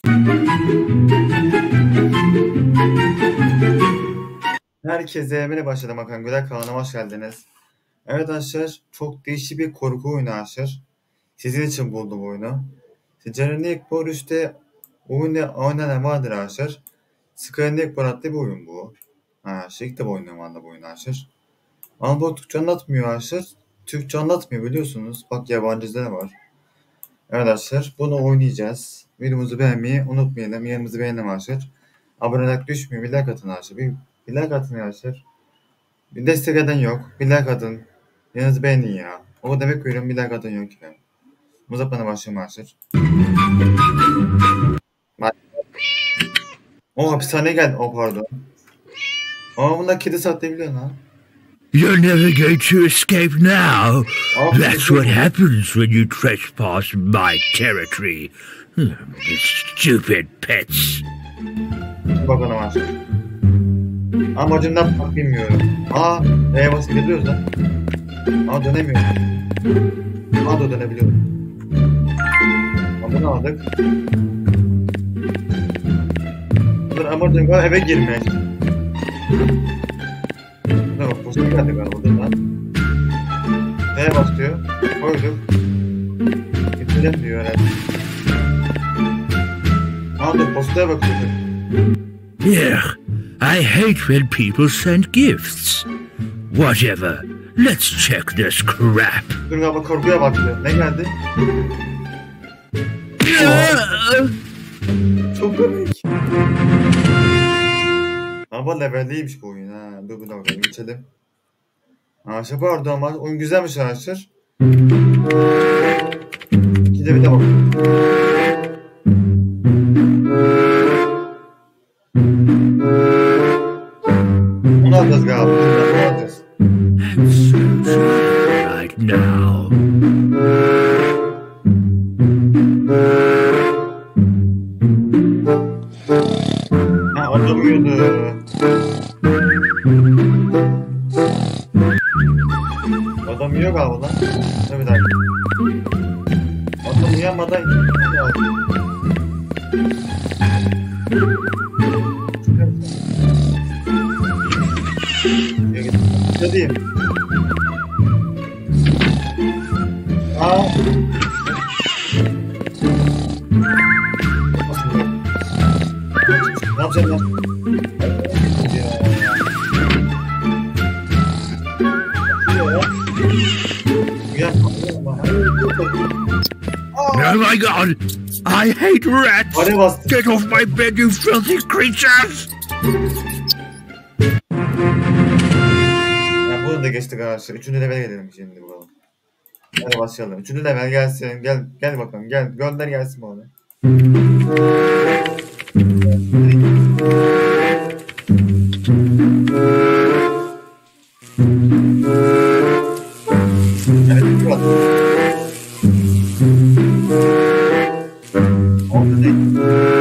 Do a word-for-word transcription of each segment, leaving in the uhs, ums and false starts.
Herkese merhaba başladım Hakan Güler kanalına hoş geldiniz. Evet arkadaşlar, çok değişik bir korku oyunu arkadaşlar. Sizin için buldum oyunu. Sizlerin bu üstte oyunda oynanan vardır arkadaşlar. Skyrim adlı bir oyun bu. Ha, şey ilk de oynuyorum valla bu oyunu arkadaşlar. Ama bu Türkçe anlatmıyor arkadaşlar. Türkçe anlatmıyor biliyorsunuz. Bak yabancıda da var. Evet arkadaşlar, bunu oynayacağız. Videomuzu beğenmeyi unutmayalım. Yanımızı beğenelim arkadaşlar. Abone olarak düşmüyor. Bir like atın arkadaşlar. Bir, bir like atın arkadaşlar. Bir destek eden yok. Bir like atın. Yanınızı beğenin ya. O demek veriyorum, bir like atan yok ya. Uzatmana başlayalım arkadaşlar. O hapishaneye geldi. O pardon. Ama bunda kedi saklayabiliyor lan. You're never going to escape now. Oh, that's what happens when you trespass my territory. Stupid pets. Bakalım arkadaşlar. Amacım ne yapmak bilmiyorum. Aa, E'ye basıp gidiyoruz lan. Aa, dönemiyorum. Aa, da dönebiliyorum. Aa, bunu aldık. Dur, amacım var eve girmeye. Dur bak, posta geldi galiba buradan. E'ye bas diyor. Koyduk. Bitirelim diyor herhalde. Aa, dur, postaya bakıyorduk. Yeah. I hate when people send gifts. Whatever. Let's check this crap. Dur galiba korkuya baktı. Ne geldi? Çok komik. Ama levelliymiş bu oyun ha. Dur bir dakika geçelim. Arkadaşlar pardon ama oyun güzelmiş arkadaşlar. İkide bir de bak. Onu alacağız galiba. Onu alacağız. I'm so tired right now. Ha, adam uyuyordu. Adam uyuyor galiba lan. Dur bir dakika. Adam uyanmadan ne diyeyim? Aa. Ne yapacağım lan? Oh my god! I hate rats! Get off my bed, you filthy creatures! Ya bunu da geçtik arkadaşlar. Üçüncü level gelelim şimdi bakalım. Hadi başlayalım. Üçüncü level gelsin. Gel gel bakalım. Gel gönder gelsin bana. Evet, bu orada değil.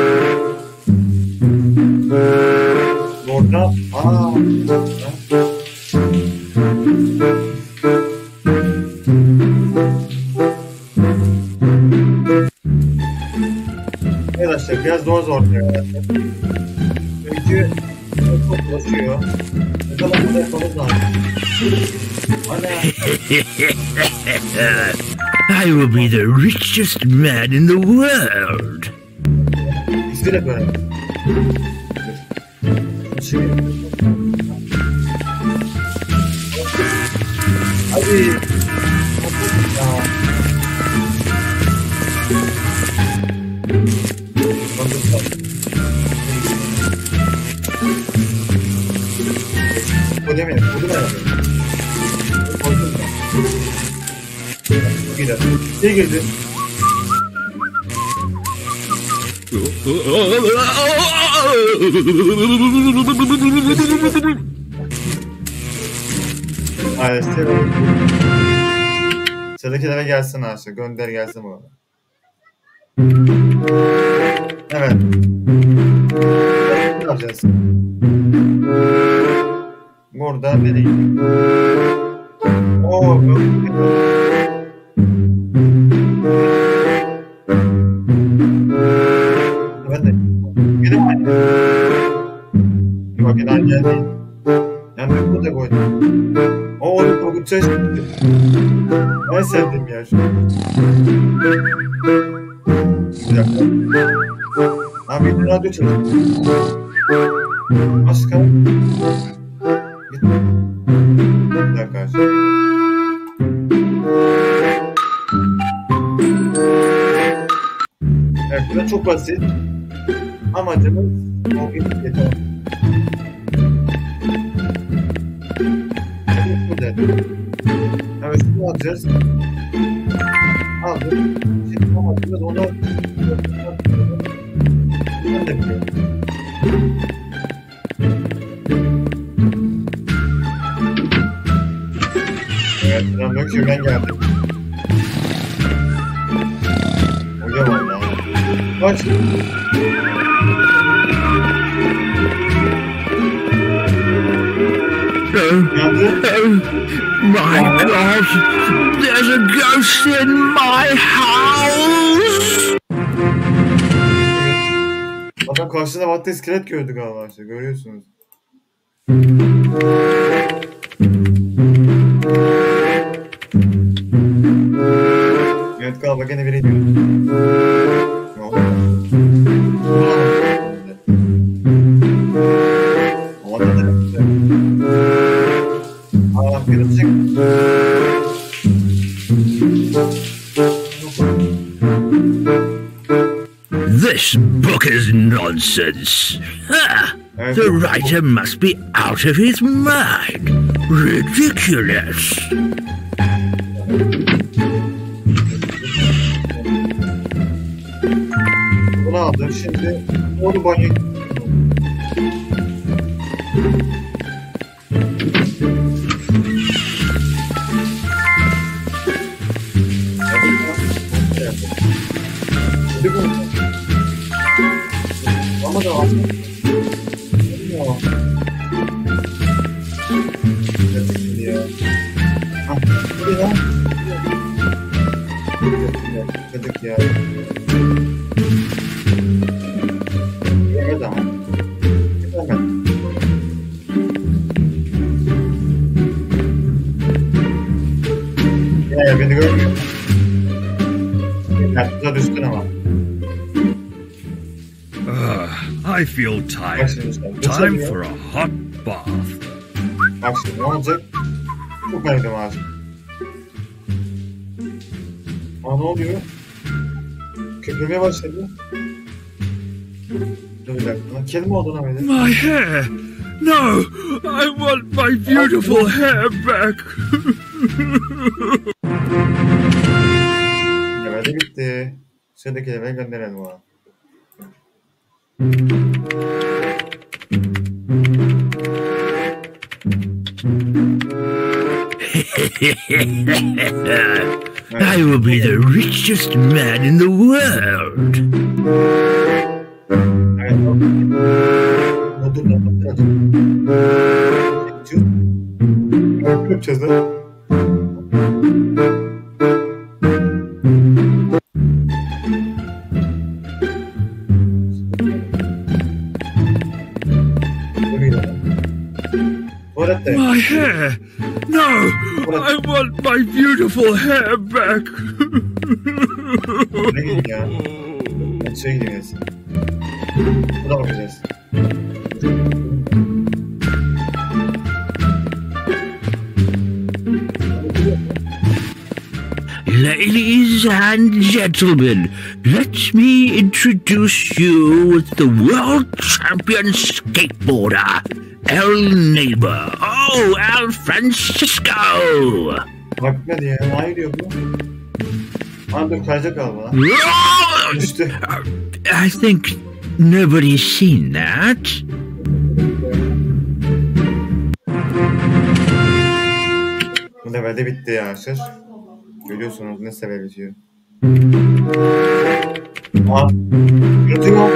Orada. Aa. Arkadaşlar biraz zor zor diyor. Çünkü çok ulaşıyor. Ne zaman bunu yapmamız lazım. I will be the richest man in the world. İsmi de böyle. Hadi. Bu demeyelim. Bu da koydum da. Bir dakika. Ne girdi? Hayır, seviyorum. Sıradakilere gelsin aşağı. Gönder gelsin bu arada. Evet. Ne yapacağız? Burada nereye? Oo, evet Ben geldim. Yandık burada koydum. O onu korkutacağız şimdi. Ben sevdim ya şu. Bir dakika. Abi bir radyo çalışıyor. Başka? Bir dakika. Evet, bu da çok basit. Amacımız o yeter. Evet, şunu alacağız. Aldık. Şimdi amacımız onu ben de biliyorum. Evet, ben bakıyorum, ben geldim. Hocam valla. Kaç? Oh, oh, my God! There's a ghost in my house! Adam karşısında vatta iskelet gördü galiba işte, görüyorsunuz. Evet galiba gene biri diyor. Ama ne demek? Aa, kırılacak. This book is nonsense. Ha! Evet, The writer must be out of his mind. Ridiculous. bunu aldım şimdi. Onu banyo. Ama da aldım. Ha, bu ne lan? Kadık ya. Evet ama. Evet. Ya beni görmüyor. Yaptığa düştün ama. Uh, I feel Bak tired. şimdi sen. Time Geçemiyor. for a hot bath. Bak şimdi ne olacak? Çok merak ediyorum abi. Aa ne oluyor? Köpürmeye başladı. Dur bir dakika. Kedi mi oldu lan öyle? My hair! No! I want my beautiful hair back! Level de bitti. Sıradaki level gönderelim ona. I will be the richest man in the world! Evet. Modun da batıracağım. Ne yapacağız lan? Tuvalette. My hair! No! I want my beautiful hair back! Ne gidin ya? Ben şeye gideceğiz. Buna bakacağız. Ladies and gentlemen, let me introduce you with the world champion skateboarder, El Neighbor. Oh, El Francisco! Bakmadı ya. Hayır diyor bu. Aa dur kayacak galiba lan. Oh, Düştü. I think nobody's seen that. Bu levelde bitti ya arkadaşlar. Görüyorsunuz ne sebebi bitiyor. Aa. Yatıyor.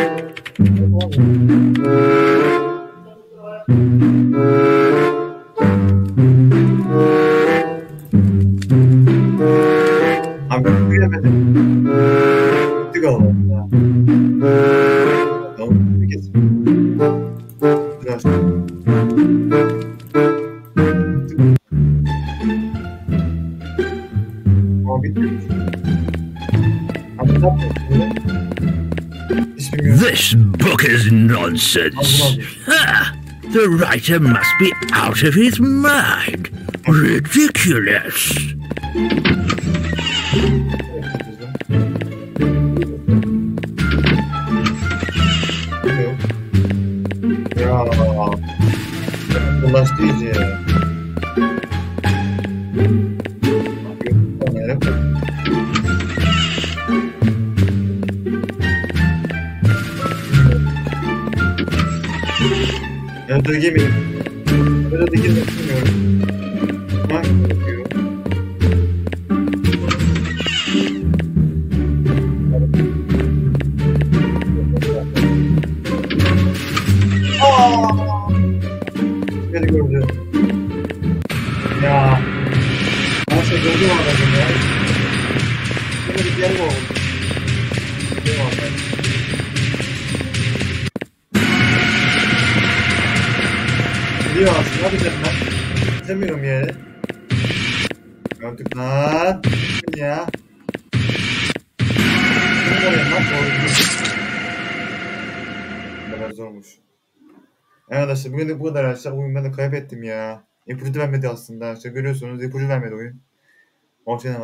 Abi bu yemedi. Bitti galiba ya. Tamam. Bir kez. Biraz. Geçemiyorum. This book is nonsense. Ah, the writer must be out of his mind. Ridiculous. Ya. Bulaştı iyice. Nereye koydun? Ya da yemeyin. Ya da girmek istemiyorum. Hangi yapıyor? Aaa! Beni gördü. Ya. Her şey gördü mü adamın ya? Yine bir yer mi oldu? Bir yer oldu. Gidiyor aslında. Hadi canım ben. Gidemiyorum yere. Gördük lan. Gittin ya. Gittin oraya lan. Doğru. Bu kadar zormuş. Evet arkadaşlar bugün de bu kadar arkadaşlar. Oyun ben de kaybettim ya. İpucu vermedi aslında. İşte görüyorsunuz ipucu vermedi oyun. Ortaya